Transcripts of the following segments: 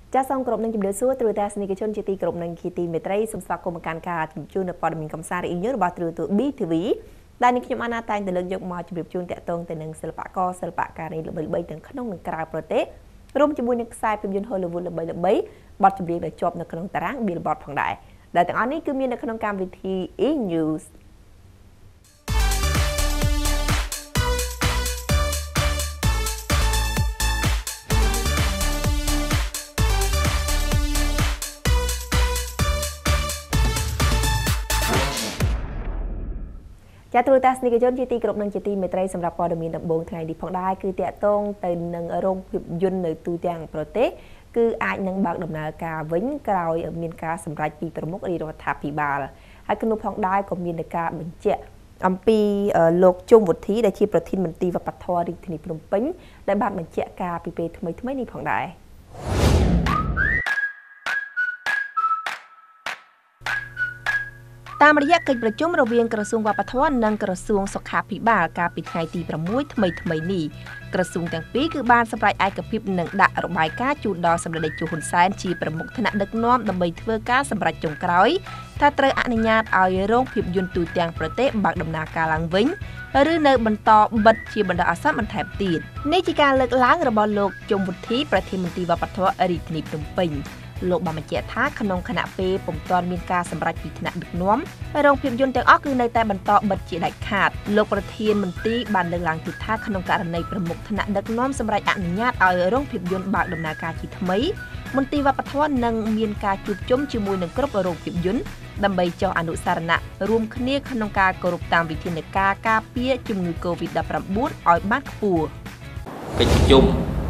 ចាសសូមគោរពនឹងជំរាបសួរទ្រទស្សនិកជនជាទីគោរពនឹងជាទីមេត្រីសូមស្វាគមន៍មកកាន់ការជម្រាបជូននៅព័ត៌មានកំសាន្តរីករាយរបស់ទ្រទស្សន៍ BTV ដែលនេះខ្ញុំអាណាតែងតែលើកយកមកជម្រាបជូនតាក់ទងទៅនឹងសិល្បករសិល្បការីល្បីៗទាំងក្នុងនិងក្រៅប្រទេសរួមជាមួយនឹងខ្សែភាពយន្ត Hollywood ល្បីៗបទចម្រៀងដែលជាប់នៅក្នុងតារាង Billboard ផងដែរដែលទាំងអស់នេះគឺមាននៅក្នុងកម្មវិធី E-Newsចាទូរទស្សនិកជនជាទីគោរពនឹងជាទីមេត្រីសម្រាប់ព័ត៌មានដំបូងថ្ងៃនេះផងដែរគឺតាក់ទងទៅនឹងរោងភាពយន្តនៅទូទាំងប្រទេសគឺអាចនឹងបើកដំណើរការវិញក្រោយមានការសម្រេចពីប្រមុខរាជរដ្ឋាភិបាលហើយក្នុងនោះផងដែរក៏មានការបញ្ជាក់អំពីលោកជុំវុធីដែលជាប្រធានមន្ត្រីវប្បធម៌រាជធានីភ្នំពេញដែលបានបញ្ជាក់ការពីពេលថ្មីនេះផងដែរតាមរយៈកិច្ចប្រជុំរវាងក្រសួងវប្បធម៌និងក្រសួងសុខាភិបាលកាលពីថ្ងៃទី6ថ្មីនេះក្រសួងទាំងពីរគឺបានសម្រេចឯកភាពនិងដាក់របាយការណ៍ជូនដល់សម្ដេចតេជោហ៊ុនសែនជាប្រមុខថ្នាក់ដឹកនាំដើម្បីធ្វើការសម្រេចចុងក្រោយថាត្រូវអនុញ្ញាតឲ្យរោងភាពយន្តទូទាំងប្រទេសបើកដំណើរការឡើងវិញឬនៅបន្តបិទជាបណ្ដោះអាសន្នបន្ថែមទៀតនេះជាការលើកឡើងរបស់លោកជុំវុធីប្រធានមន្ត្រីវប្បធម៌រាជធានីភ្នំពេញលោកបានបញ្ជាក់ថាក្នុងគណៈពេលពុំទាន់មានការសម្រេចពីថ្នាក់ដឹកនាំរោងភាពយន្តទាំងអស់គឺនៅតែបន្តបិទជាដាច់ខាតលោកប្រធានមន្ត្រីបានលើកឡើងទៀតថាក្នុងករណីប្រមុខថ្នាក់ដឹកនាំសម្រេចអនុញ្ញាតឲ្យរោងភាពយន្តបើកដំណើរការជាថ្មីមន្ត្រីវប្បធម៌នឹងមានការជួបជុំជាមួយនឹងគ្រប់រោងភាពយន្តដើម្បីចុះអនុសារណៈរួមគ្នាក្នុងការគោរពតាមវិធានការការពារជំងឺ Covid-19 ឲ្យបានខ្ពស់កិច្ចប្រជុំ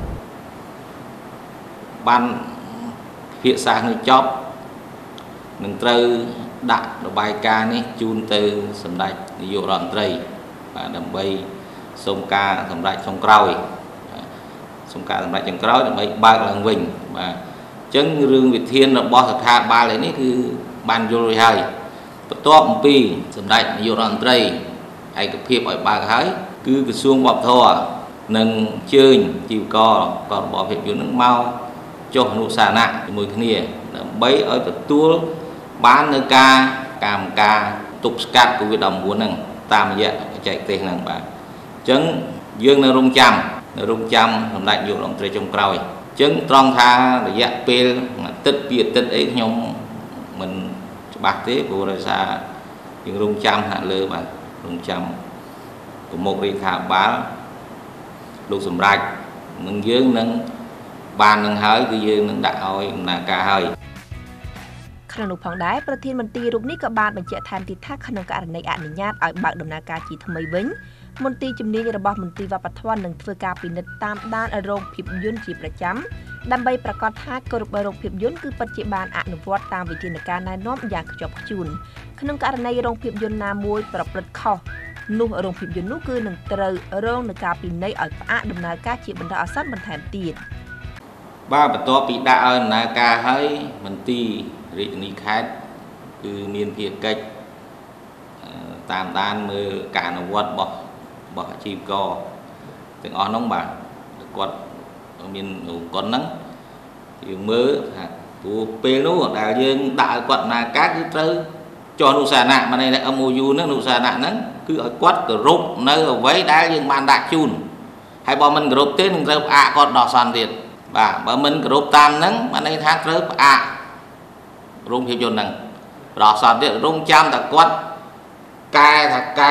បានភាសានឹងចប់នឹងត្រូវដាក់របាយការណ៍នេះជូនទៅសម្ដេចនាយករដ្ឋមន្ត្រីបាទដើម្បីសូមការសម្រេចចុងក្រោយសូមការសម្រេចចុងក្រោយដើម្បីបើកឡើងវិញបាទអញ្ចឹងរឿងវិធានរបស់ស្ថាប័ននេះគឺបានយល់រួចហើយបន្ទាប់អំពីសម្ដេចនាយករដ្ឋមន្ត្រីឯកភាពឲ្យបើកហើយគឺក្រសួងវប្បធម៌នឹងអញ្ជើញជីវកររបស់ភាពយន្តនឹងមកចុះអនុសារណៈជាមួយគ្នាដើម្បីឲ្យទទួលបាននៅការទប់ស្កាត់ COVID-19 ហ្នឹងតាមរយៈបច្ចេកទេសហ្នឹងបាទអញ្ចឹងយើងនៅរងចាំសម្ដេចនាយករដ្ឋមន្ត្រីចុងក្រោយអញ្ចឹងត្រង់ថារយៈពេលអាទិត្យពីរអាទិត្យអីខ្ញុំមិនច្បាស់ទេព្រោះដោយសារយើងរងចាំហាក់លើបាទរងចាំប្រមុខរាជរដ្ឋាភិបាលលោកសម្រាប់នឹងយើងនឹងបាននឹងហើយគឺយើងនឹងដាក់ឲ្យដំណើរការហើយក្នុងនោះផងដែរប្រធានមន្ត្រីរូបនេះក៏បានបញ្ជាក់ថែមទៀតថាក្នុងករណីអនុញ្ញាតឲ្យបើកដំណើរការជាថ្មីវិញមន្ត្រីជំនាញរបស់មន្ត្រីវប្បធម៌នឹងធ្វើការពិនិត្យតាមដានរោងភាពយន្តជាប្រចាំដើម្បីប្រកាសថាគ្រប់រោងភាពយន្តគឺពិតជាបានអនុវត្តតាមវិធានការណែនាំយ៉ាងខ្ជាប់ខ្ជួនក្នុងករណីរោងភាពយន្តណាមួយប្រព្រឹត្តខុសនោះរោងភាពយន្តនោះគឺនឹងត្រូវរងនឹងការពិន័យឲ្យផ្អាកដំណើរការជាបណ្ដោះអាសន្នបន្ថែមទៀតបាទបន្ទាប់ពីដាក់ឲ្យដំណើរការហើយមន្ទីររាជធានីខេត្តគឺមានភារកិច្ចតាមដានមើលការអនុវត្តរបស់អាជីវករទាំងអស់នោះបាទគាត់មានអង្គហ្នឹងយើងមើលថាព្រោះពេលនោះដែលយើងដាក់ឲ្យគាត់ដំណើរការគឺត្រូវចុះអនុសារណៈមកនៃ MOU ហ្នឹងអនុសារណៈហ្នឹងគឺឲ្យគាត់គោរពនៅអ្វីដែលយើងបានដាក់ជូនហើយបើមិនគោរពទេនឹងត្រូវផ្អាកគាត់ដោះសន្នទៀតបាទបើមិនគោរពតាមហ្នឹងបានន័យថាត្រូវផ្អាករោងភាពយន្តហ្នឹងរកសតទៀតរងចាំតែគាត់កែ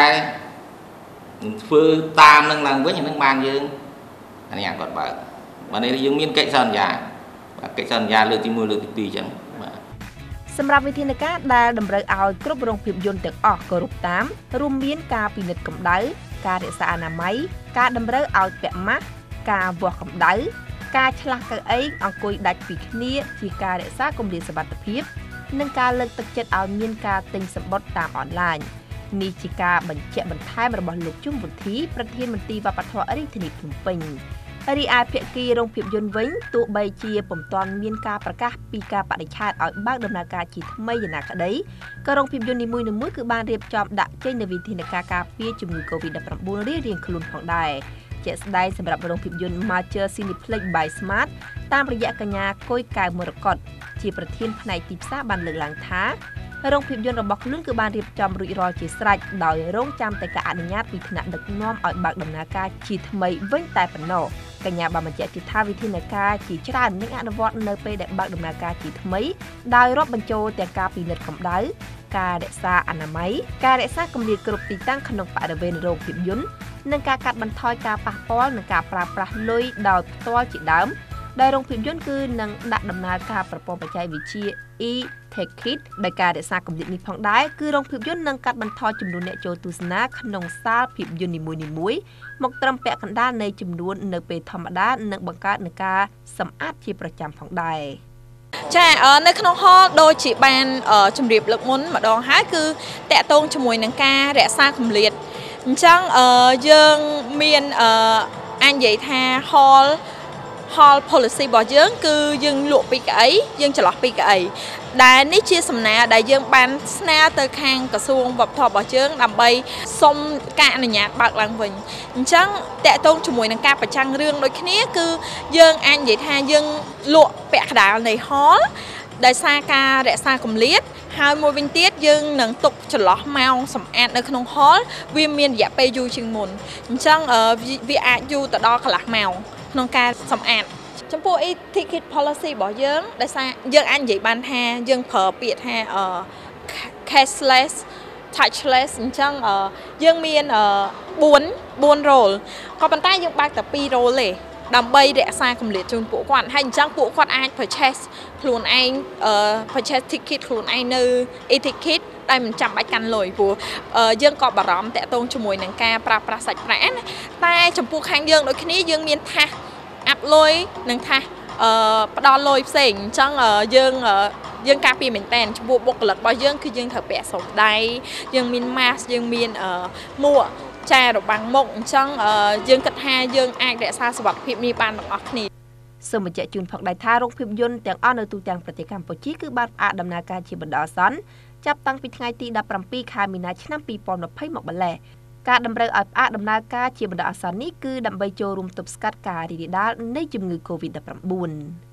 ធ្វើតាមហ្នឹងឡើងវិញហ្នឹងបានយើងអនុញ្ញាតគាត់បើកបាននេះយើងមានកិច្ចសន្យាបាទកិច្ចសន្យាលើកទី1លើកទី2អញ្ចឹងបាទសម្រាប់វិធានការដែលតម្រូវឲ្យគ្រប់រោងភាពយន្តទាំងអស់គោរពតាមរួមមានការពិនិត្យកម្ដៅការរក្សាអនាម័យការតម្រូវឲ្យពាក់ម៉ាស់ការវាស់កម្ដៅការឆ្លាស់កៅអីអង្គុយដាច់ពីគ្នាជាការរក្សាគម្លាតសុវត្ថិភាពនិងការលើកទឹកចិត្តឲ្យមានការទិញសម្បត្តិតាមអនឡាញនេះជាការបញ្ជាក់បន្ថែមរបស់លោកជុំវុធីប្រធានមន្ត្រីវប្បធម៌រាជធានីភ្នំពេញរីឯភាគីរោងភាពយន្តវិញទោះបីជាពុំទាន់មានការប្រកាសពីការបដិឆេទឲ្យបើកដំណើរការជាថ្មីយ៉ាងណាក្តីក៏រោងភាពយន្តនីមួយៗគឺបានរៀបចំដាក់ចេញនូវវិធានការការពារជំងឺ Covid-19 រៀងៗខ្លួនផងដែរជាក់ស្ដែងសម្រាប់រោងភាពយន្ត Major Cineplex by Smart តាមរយៈកញ្ញាកុយកៅមរកតជាប្រធានផ្នែកទីផ្សារបានលើកឡើងថារោងភាពយន្តរបស់ខ្លួនគឺបានរៀបចំរួចរាល់ជាស្រេចដោយរងចាំតែការអនុញ្ញាតពីថ្នាក់ដឹកនាំឲ្យបើកដំណើរការជាថ្មីវិញតែប៉ុណ្ណោះកញ្ញាបានបញ្ជាក់ទៀតថាវិធានការជាច្រើននឹងអនុវត្តនៅពេលដែលបើកដំណើរការជាថ្មីដោយរាប់បញ្ចូលទាំងការពិនិត្យកម្ដៅការរក្សាអនាម័យការរក្សាគម្លាតគ្រប់ទីតាំងក្នុងបរិវេណរោងភាពយន្តនិងការកាត់បន្ថយការប៉ះពាល់និងការប្រើប្រាស់លុយដោយផ្ទាល់ជាដើមដែលរោងភាពយន្តគឺនឹងដាក់ដំណើរការប្រព័ន្ធបច្ចេកវិទ្យា e-ticket ដោយការរក្សាគម្លាតនេះផងដែរគឺរោងភាពយន្តនឹងកាត់បន្ថយចំនួនអ្នកចូលទស្សនាក្នុងសាលភាពយន្តនីមួយៗមកត្រឹមពាក់កណ្ដាលនៃចំនួននៅពេលធម្មតានិងបង្កើតនឹងការសម្អាតជាប្រចាំផងដែរចានៅក្នុងហលដូចជាបានជម្រាបលើកមុនម្ដងហើយគឺតកតងជាមួយនឹងការរក្សាគម្លាតអញ្ចឹងយើងមានអាចនិយាយថា hall policy របស់យើងគឺយើងលក់ពីកៅអីយើងចន្លោះពីកៅអីដែលនេះជាសំណើដែលយើងបានស្នើទៅខាងក្រសួងវប្បធម៌របស់យើងដើម្បីសុំការអនុញ្ញាតបើកឡើងវិញអញ្ចឹងតកតងជាមួយនឹងការប្រចាំងរឿងដូចគ្នាគឺយើងអាចនិយាយថាយើងលក់ពាក់កណ្ដាលនៃ hall ដោយសារការរក្សាគម្លាតហើយមួយវិញទៀតយើងនឹងទុកចន្លោះម៉ោងសម្អាតនៅក្នុង hall វាមានរយៈពេលយូរជាងមុនអញ្ចឹងវាអាចយូរទៅដល់កន្លះម៉ោងក្នុងការសម្អាតចំពោះ e-ticket policy របស់យើងដែលយើងអាចនិយាយបានថាយើងប្រើពាក្យថា cashless touchless អញ្ចឹងយើងមាន4 role ក៏ប៉ុន្តែយើងបើកតែ2 role ទេដើម្បីរក្សាគម្លាតជូនពួកគាត់ហើយអញ្ចឹងពួកគាត់អាច purchase ខ្លួនឯងpurchase ticket ខ្លួនឯងនៅ e-ticket ដែលមិនចាំបាច់កាន់លុយព្រោះយើងក៏បារម្ភតាក់ទងជាមួយនឹងការប្រើប្រាស់សាច់ប្រាក់ណាតែចំពោះខាងយើងដូចគ្នាយើងមានថាសអាប់លុយនិងថាសផ្ដល់លុយផ្សេងអញ្ចឹងយើងការពារមែនតើចំពោះបុគ្គលិករបស់យើងគឺយើងត្រូវពាក់សូត្រដៃយើងមាន mask យើងមានមួកចារបាំងមុខអញ្ចឹងយើងគិតថាយើងអាចរក្សាសុវត្ថិភាពនេះបានទាំងអស់គ្នាសូមបញ្ជាក់ជូនផងដែរថារោងភាពយន្តទាំងអស់នៅទូទាំងប្រទេសកម្ពុជាគឺបានផ្អាកដំណើរការជាបណ្ដោះអាសន្នចាប់តាំងពីថ្ងៃទី17ខែមីនាឆ្នាំ2020មកម្លេះការតម្រូវឲ្យផ្អាកដំណើរការជាបណ្ដោះអាសន្ននេះគឺដើម្បីចូលរួមទប់ស្កាត់ការរីករាលដាលនៃជំងឺ Covid-19